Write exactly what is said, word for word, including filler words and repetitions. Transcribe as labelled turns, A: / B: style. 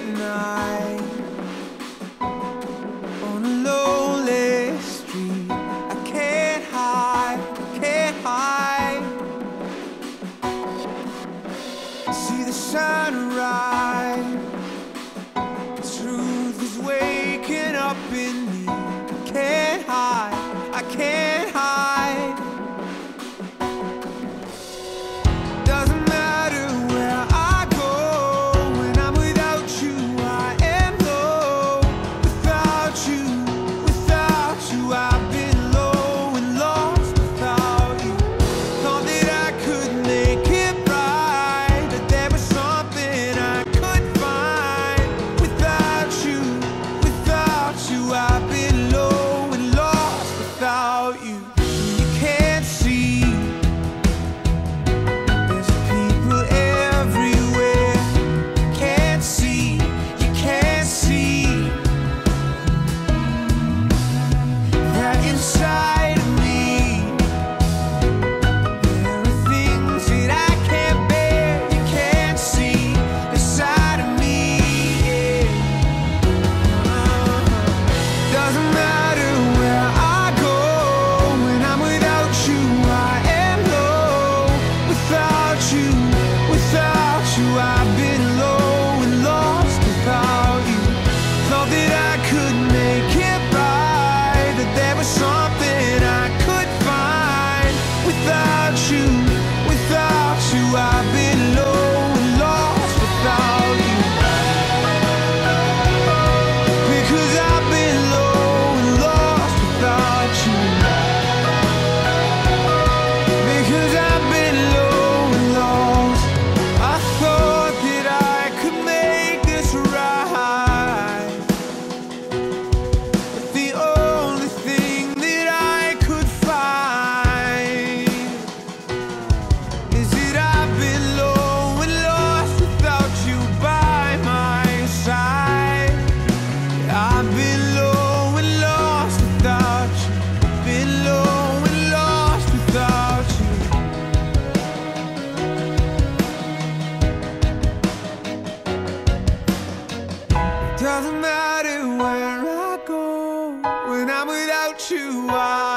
A: night on a lonely street. I can't hide, can't hide. See the sunrise. The truth is waking up in me. I can't hide, I can't hide. Doesn't matter where I go, when I'm without you I am low. Without you, without you I've been low and lost without you. Thought that I could make it right, that there was something I could find. Without you, without you I've been low and lost without you. You can't see, there's people everywhere. Can't see, you can't see that inside of me there are things that I can't bear. You can't see inside of me, yeah. Doesn't matter where I go, when I'm without you I am low. Without you, without you I've been low and lost without you. Thought that I could make it right, that there was something I could find. Without you, without you I've been low and lost without you. Because I've been low and lost without you. Because I've been low and lost. I thought that I could make this right, but the only thing that I could find is that I've been low and lost without you by my side. I've been low and lost without you. Been low and lost without you. Doesn't matter where I go, when I'm without you I